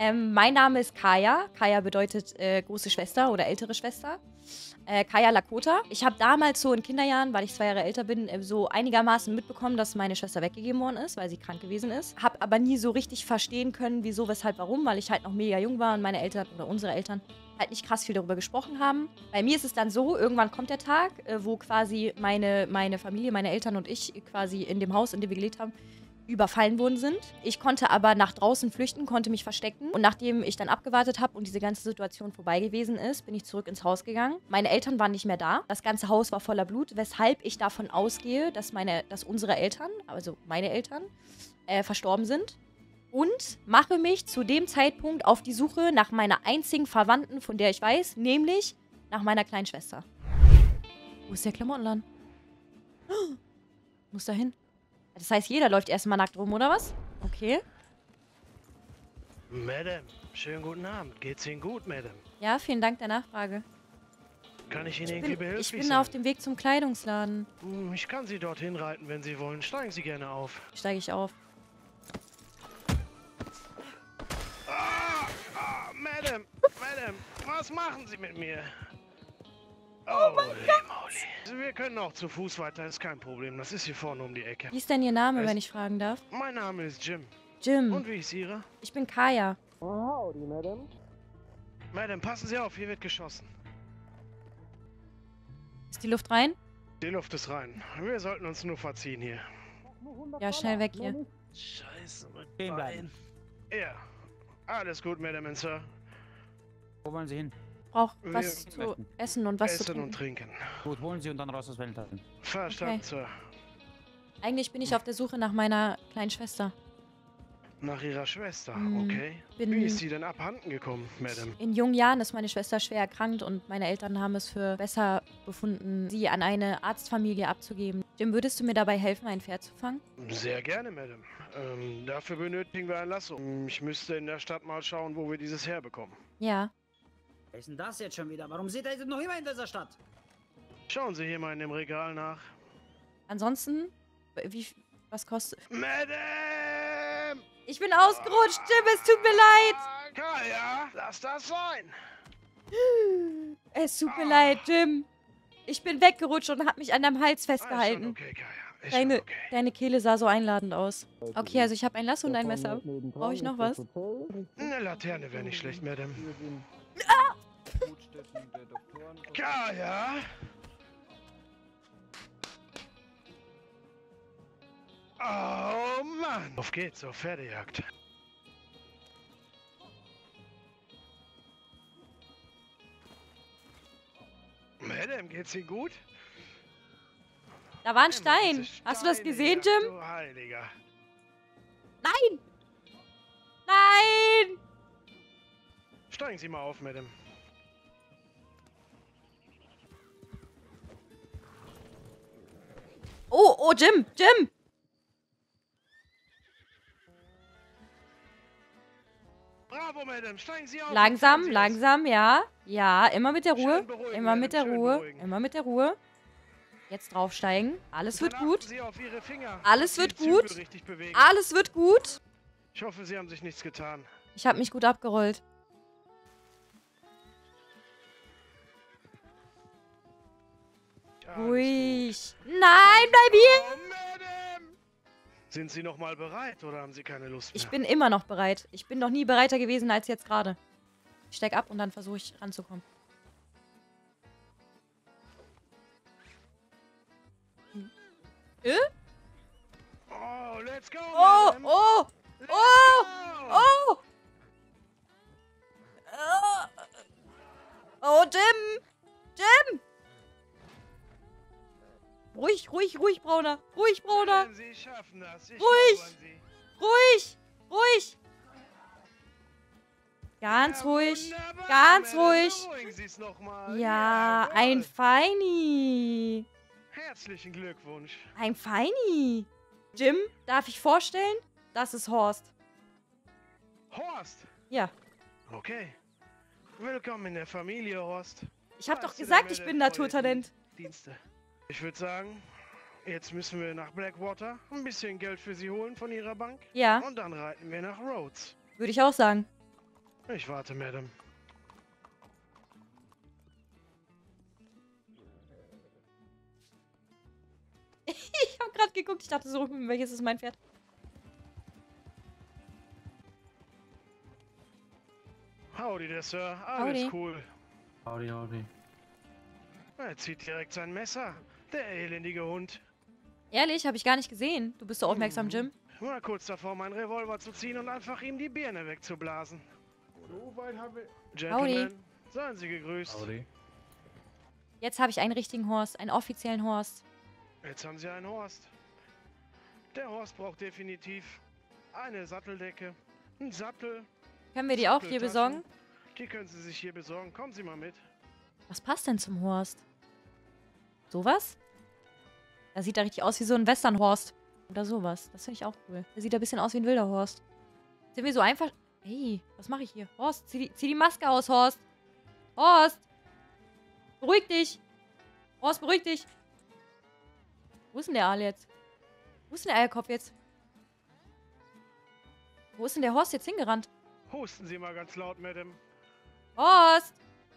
Mein Name ist Kaya. Kaya bedeutet große Schwester oder ältere Schwester. Kaya Lakota. Ich habe damals so in Kinderjahren, weil ich 2 Jahre älter bin, so einigermaßen mitbekommen, dass meine Schwester weggegeben worden ist, weil sie krank gewesen ist. Habe aber nie so richtig verstehen können, wieso, weshalb, warum, weil ich halt noch mega jung war und meine Eltern oder unsere Eltern halt nicht krass viel darüber gesprochen haben. Bei mir ist es dann so, irgendwann kommt der Tag, wo quasi meine Familie, meine Eltern und ich quasi in dem Haus, in dem wir gelebt haben, überfallen worden sind. Ich konnte aber nach draußen flüchten, konnte mich verstecken. Und nachdem ich dann abgewartet habe und diese ganze Situation vorbei gewesen ist, bin ich zurück ins Haus gegangen. Meine Eltern waren nicht mehr da. Das ganze Haus war voller Blut, weshalb ich davon ausgehe, dass unsere Eltern, also meine Eltern, verstorben sind. Und mache mich zu dem Zeitpunkt auf die Suche nach meiner einzigen Verwandten, von der ich weiß, nämlich nach meiner kleinen Schwester. Wo ist der Klamottenladen? Muss da hin. Das heißt, jeder läuft erstmal nackt rum, oder was? Okay. Madame, schönen guten Abend. Geht's Ihnen gut, Madame? Ja, vielen Dank der Nachfrage. Kann ich Ihnen irgendwie behilflich sein? Ich bin auf dem Weg zum Kleidungsladen. Ich kann Sie dorthin reiten, wenn Sie wollen. Steigen Sie gerne auf. Steige ich auf. Madame, was machen Sie mit mir? Oh mein Gott! Wir können auch zu Fuß weiter, ist kein Problem. Das ist hier vorne um die Ecke. Wie ist denn Ihr Name, wenn ich fragen darf? Mein Name ist Jim. Jim. Und wie ist Ihre? Ich bin Kaya. Oh, howdy, Madame. Madame, passen Sie auf, hier wird geschossen. Ist die Luft rein? Die Luft ist rein. Wir sollten uns nur verziehen hier. Ja, schnell weg hier. Scheiße, mit Stehen bleiben. Ja, alles gut, Madame und Sir. Wo wollen Sie hin? Brauch was zu essen und was zu Essen und trinken. trinken. Gut, holen Sie und dann raus aus Wellentalten. Verstanden, Okay. Sir. Eigentlich bin ich auf der Suche nach meiner kleinen Schwester. Nach Ihrer Schwester, Hm, okay. bin- Wie ist sie denn abhanden gekommen, Madame? In jungen Jahren ist meine Schwester schwer erkrankt und meine Eltern haben es für besser befunden, sie an eine Arztfamilie abzugeben. Jim, würdest du mir dabei helfen, ein Pferd zu fangen? Sehr gerne, Madame. Dafür benötigen wir ein Lasso. Ich müsste in der Stadt mal schauen, wo wir dieses herbekommen. Ja. Was ist denn das jetzt schon wieder? Warum seht ihr noch immer in dieser Stadt? Schauen Sie hier mal in dem Regal nach. Ansonsten, was kostet... Madame! Ich bin ausgerutscht, Jim, es tut mir leid. Kaya, lass das sein. Es tut mir leid, Jim. Ich bin weggerutscht und habe mich an deinem Hals Ist schon festgehalten. okay, Kaya. Ist schon okay. Deine Kehle sah so einladend aus. Okay, also ich habe ein Lasso und ein Messer. Brauche ich noch was? Eine Laterne wäre nicht schlecht, Madame. Brutstätten der Doktoren. Kaya! Oh Mann! Auf geht's, auf Pferdejagd. Madame, geht's Ihnen gut? Da war ein Immer Stein. diese Hast du das Steine gesehen, hier, Jim? du Heiliger. Nein! Nein! Steigen Sie mal auf, Madame. Oh, Jim! Jim! Bravo, Madame. Steigen Sie auf. und Langsam, fahren Sie es. langsam, ja. Ja, immer mit der Ruhe. Schön beruhigen, Immer mit der Madame, schön Ruhe. beruhigen. Immer mit der Ruhe. Jetzt draufsteigen. Alles wird Dann achten gut. Sie auf Ihre Finger, Alles dass Sie wird die Zügel gut. richtig bewegen. Alles wird gut. Ich hoffe, Sie haben sich nichts getan. Ich habe mich gut abgerollt. Alles gut. Ruhig. Nein, bleib hier! Oh, Madame! Sind Sie noch mal bereit oder haben Sie keine Lust mehr? Ich bin immer noch bereit. Ich bin noch nie bereiter gewesen als jetzt gerade. Ich steig ab und dann versuche ich ranzukommen. Oh, let's go, Oh, Madame. oh, Let's oh, go. oh! Oh, Jim! Jim! Ruhig, ruhig, ruhig, Brauner. Ruhig, Brauner. Madame, Sie schaffen das. Ich Ruhig. glaube an Sie. Ruhig, ruhig. Ganz Ja, ruhig. wunderbar, Ganz Madame. ruhig. Beruhigen Sie es noch mal. Ja, Jawohl. ein Feini. Herzlichen Glückwunsch. Ein Feini. Jim, darf ich vorstellen? Das ist Horst. Horst. Ja. Okay. Willkommen in der Familie, Horst. Ich habe doch Hast du gesagt, denn ich mehr bin denn Naturtalent. Dienste. Ich würde sagen, jetzt müssen wir nach Blackwater, ein bisschen Geld für Sie holen von Ihrer Bank Ja, und dann reiten wir nach Rhodes. würde ich auch sagen. Ich warte, Madame. Ich habe gerade geguckt, ich dachte so, welches ist mein Pferd? Howdy, der Sir. Alles Howdy. cool. Howdy, howdy. Er zieht direkt sein Messer. Der elendige Hund. Ehrlich, habe ich gar nicht gesehen. Du bist so aufmerksam, Jim. War kurz davor, meinen Revolver zu ziehen und einfach ihm die Birne wegzublasen. So weit haben wir... Gentlemen, seien Sie gegrüßt. Howdy. Jetzt habe ich einen richtigen Horst, einen offiziellen Horst. Jetzt haben Sie einen Horst. Der Horst braucht definitiv eine Satteldecke, einen Sattel. Können wir die auch hier Satteltaschen. besorgen? Die können Sie sich hier besorgen. Kommen Sie mal mit. Was passt denn zum Horst? Sowas? Da sieht er richtig aus wie so ein Westernhorst. Oder sowas. Das finde ich auch cool. Der sieht ein bisschen aus wie ein wilder Horst. Sind wir so einfach... Ey, was mache ich hier? Horst, zieh die Maske aus, Horst. Horst! Beruhig dich! Horst, beruhig dich! Wo ist denn der Aal jetzt? Wo ist denn der Eierkopf jetzt? Wo ist denn der Horst jetzt hingerannt? Husten Sie mal ganz laut, Madame. Horst!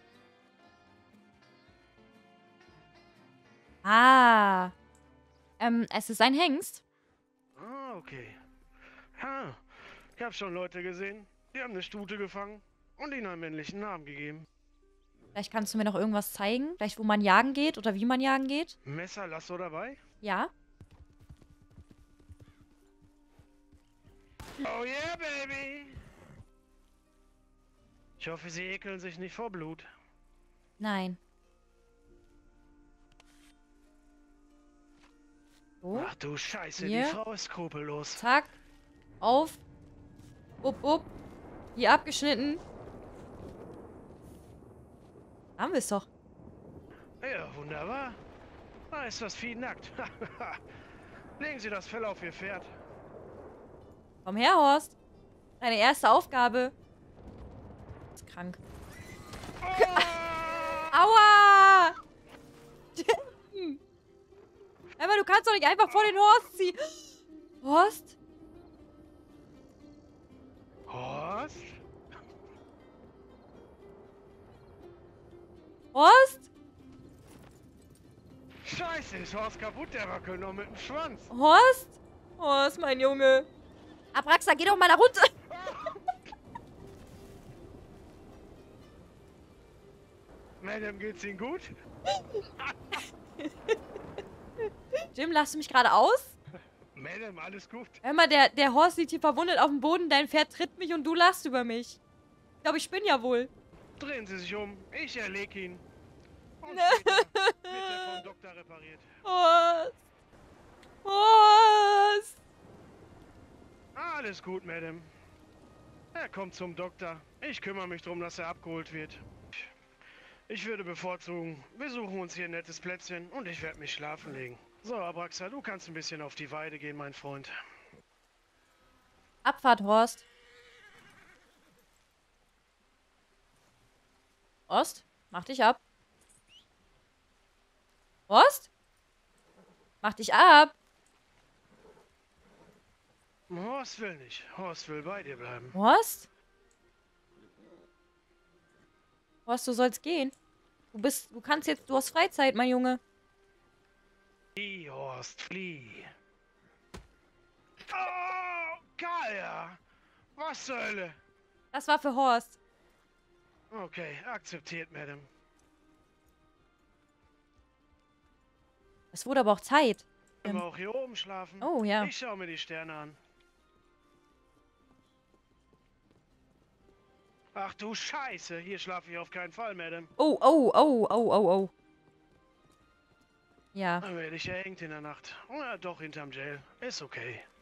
Ah. Es ist ein Hengst. Ah, okay. Ha, ich habe schon Leute gesehen, die haben eine Stute gefangen und ihnen einen männlichen Namen gegeben. Vielleicht kannst du mir noch irgendwas zeigen. Vielleicht, wo man jagen geht oder wie man jagen geht. Messer, Lasso dabei? Ja. Oh yeah, baby! Ich hoffe, Sie ekeln sich nicht vor Blut. Nein. So. Ach du Scheiße, Hier. die Frau ist skrupellos. Zack. Auf. Upp, upp. Hier abgeschnitten. Haben wir es doch. Ja, wunderbar. Da ist das Vieh nackt. Legen Sie das Fell auf Ihr Pferd. Komm her, Horst. Deine erste Aufgabe. Ist krank. Aua! Emma, du kannst doch nicht einfach vor den Horst ziehen. Horst? Horst? Horst? Scheiße, ist Horst kaputt, der wackelt noch mit dem Schwanz. Horst? Horst, mein Junge. Abraxa, geh doch mal da runter. Madame, geht's Ihnen gut? Jim, lachst du mich gerade aus? Madame, alles gut. Hör mal, der Horst liegt hier verwundet auf dem Boden, dein Pferd tritt mich und du lachst über mich. Ich glaube, ich spinne ja wohl. Drehen Sie sich um, ich erlege ihn. Und später wird er vom Doktor repariert. Horst. Horst. Alles gut, Madame. Er kommt zum Doktor. Ich kümmere mich darum, dass er abgeholt wird. Ich würde bevorzugen, wir suchen uns hier ein nettes Plätzchen und ich werde mich schlafen legen. So, Abraxa, du kannst ein bisschen auf die Weide gehen, mein Freund. Abfahrt, Horst. Horst, mach dich ab. Horst? Mach dich ab. Horst will nicht. Horst will bei dir bleiben. Horst? Horst, du sollst gehen. Du kannst jetzt, du hast Freizeit, mein Junge. Flieh, Horst, flieh. Oh, Gaia! Was zur Hölle? Das war für Horst. Okay, akzeptiert, Madame. Es wurde aber auch Zeit. Können wir auch hier oben schlafen? Oh, ja. Ich schaue mir die Sterne an. Ach du Scheiße, hier schlafe ich auf keinen Fall, Madame. Oh, oh, oh, oh, oh, oh. Ja. Dann werde ich erhängt in der Nacht. Oder doch hinterm Jail. Ist okay.